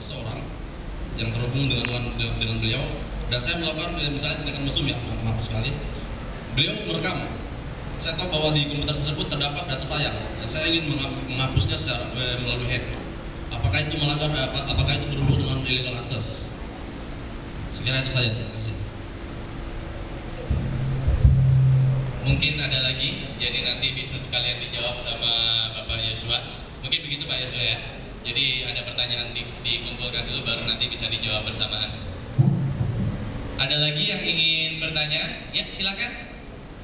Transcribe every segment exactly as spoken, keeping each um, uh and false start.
seseorang yang terhubung dengan dengan, dengan beliau, dan saya melakukan misalnya tindakan mesum ya, maaf sekali. Beliau merekam. Saya tahu bahwa di komputer tersebut terdapat data saya, dan saya ingin menghapusnya secara melalui hack. Apakah itu melanggar? Apakah itu berhubungan dengan illegal access? Sekiranya itu saja. Terima kasih. Mungkin ada lagi, jadi nanti bisa sekalian dijawab sama Bapak Yosua. Mungkin begitu Pak Yosua ya. Jadi ada pertanyaan di, dikumpulkan dulu, baru nanti bisa dijawab bersamaan. Ada lagi yang ingin bertanya? Ya, silakan.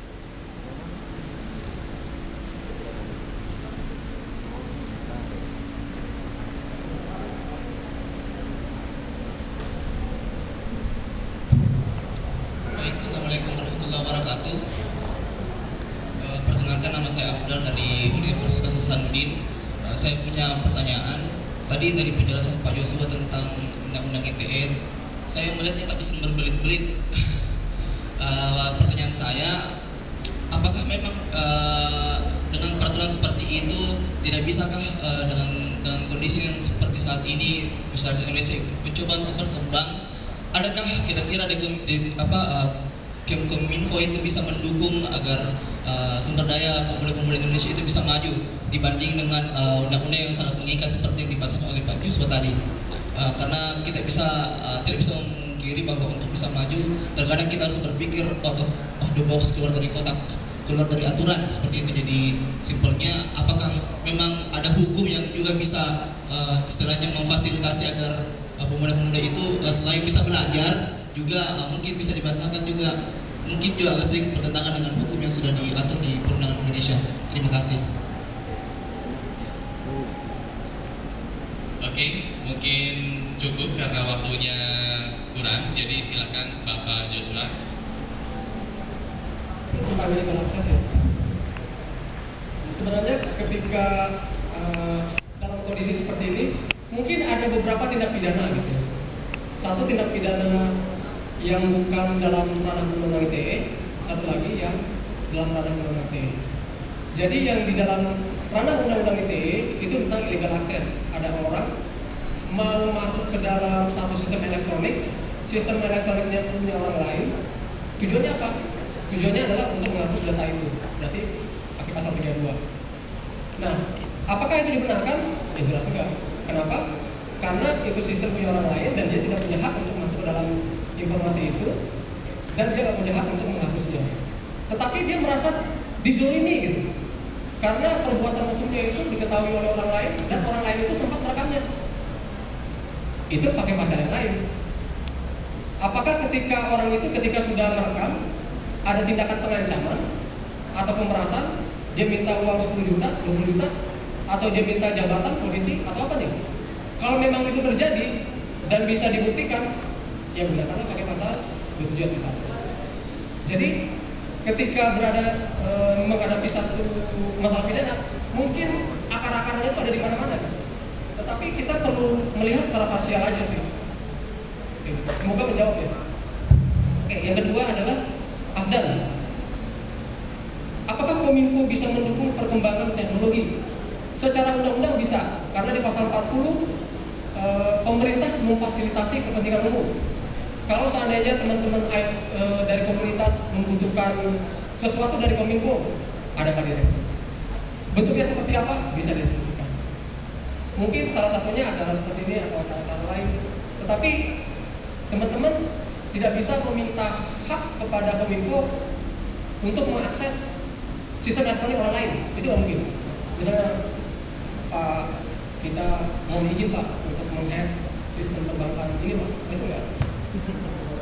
Baik, Assalamualaikum warahmatullahi wabarakatuh. E, perkenalkan, nama saya Afdal dari Universitas Hasanuddin. E, saya punya pertanyaan. Tadi dari penjelasan Pak Yosua tentang Undang-Undang I T E, saya melihatnya terkesan berbelit-belit. uh, pertanyaan saya, apakah memang uh, dengan peraturan seperti itu tidak bisakah uh, dengan dengan kondisi yang seperti saat ini masyarakat Indonesia mencoba untuk berkembang, adakah kira-kira di, di apa uh, Kemkominfo itu bisa mendukung agar uh, sumber daya pemuda-pemuda Indonesia itu bisa maju dibanding dengan uh, undang-undang yang sangat mengikat seperti yang dibahas oleh Pak Yusuf tadi? Uh, karena kita bisa uh, tidak bisa memungkiri bahwa untuk bisa maju terkadang kita harus berpikir out of, of the box, keluar dari kotak, keluar dari aturan seperti itu. Jadi simpelnya, apakah memang ada hukum yang juga bisa uh, istilahnya memfasilitasi agar uh, pemuda-pemuda itu uh, selain bisa belajar juga uh, mungkin bisa dibatalkan juga, mungkin juga agak sedikit bertentangan dengan hukum yang sudah diatur di perundangan Indonesia. Terima kasih. Oke, mungkin cukup karena waktunya kurang, jadi silakan Bapak Joshua. Tentang illegal access ya. Sebenarnya ketika uh, dalam kondisi seperti ini, mungkin ada beberapa tindak pidana gitu ya. Satu tindak pidana yang bukan dalam ranah undang-undang I T E, satu lagi yang dalam ranah undang-undang I T E. Jadi yang di dalam ranah undang-undang I T E itu tentang illegal access. Ada orang mau masuk ke dalam satu sistem elektronik, sistem elektroniknya punya orang lain. Tujuannya apa? Tujuannya adalah untuk menghapus data itu. Berarti pakai pasal tiga puluh dua. Nah, apakah itu dibenarkan? Ya jelas enggak. Kenapa? Karena itu sistem punya orang lain dan dia tidak punya hak untuk masuk ke dalam informasi itu, dan dia tidak punya hak untuk menghapusnya. Tetapi dia merasa dizolimi gitu. Karena perbuatan mesumnya itu diketahui oleh orang lain dan orang lain itu sempat merekamnya. Itu pakai pasal yang lain. Apakah ketika orang itu ketika sudah merekam ada tindakan pengancaman atau pemerasan, dia minta uang sepuluh juta, dua puluh juta, atau dia minta jabatan, posisi, atau apa nih? Kalau memang itu terjadi dan bisa dibuktikan, ya gunakanlah pakai pasal dua puluh tujuh ayat empat. Jadi ketika berada e, menghadapi satu masalah pidana, mungkin akar-akarnya itu ada di mana-mana. Tetapi kita perlu melihat secara parsial aja sih. Oke, semoga menjawab ya. Oke, yang kedua adalah Afdan. Apakah Kominfo bisa mendukung perkembangan teknologi? Secara undang-undang bisa, karena di pasal empat puluh e, pemerintah memfasilitasi kepentingan umum. Kalau seandainya teman-teman e, dari komunitas membutuhkan sesuatu dari Kominfo, ada Pak Direktur. Bentuknya seperti apa? Bisa diskusikan. Mungkin salah satunya acara seperti ini atau acara-acara lain. Tetapi teman-teman tidak bisa meminta hak kepada Kominfo untuk mengakses sistem elektronik orang lain. Itu nggak mungkin. Misalnya, Pak, kita mau izin Pak untuk menghack sistem perbankan ini Pak, itu enggak.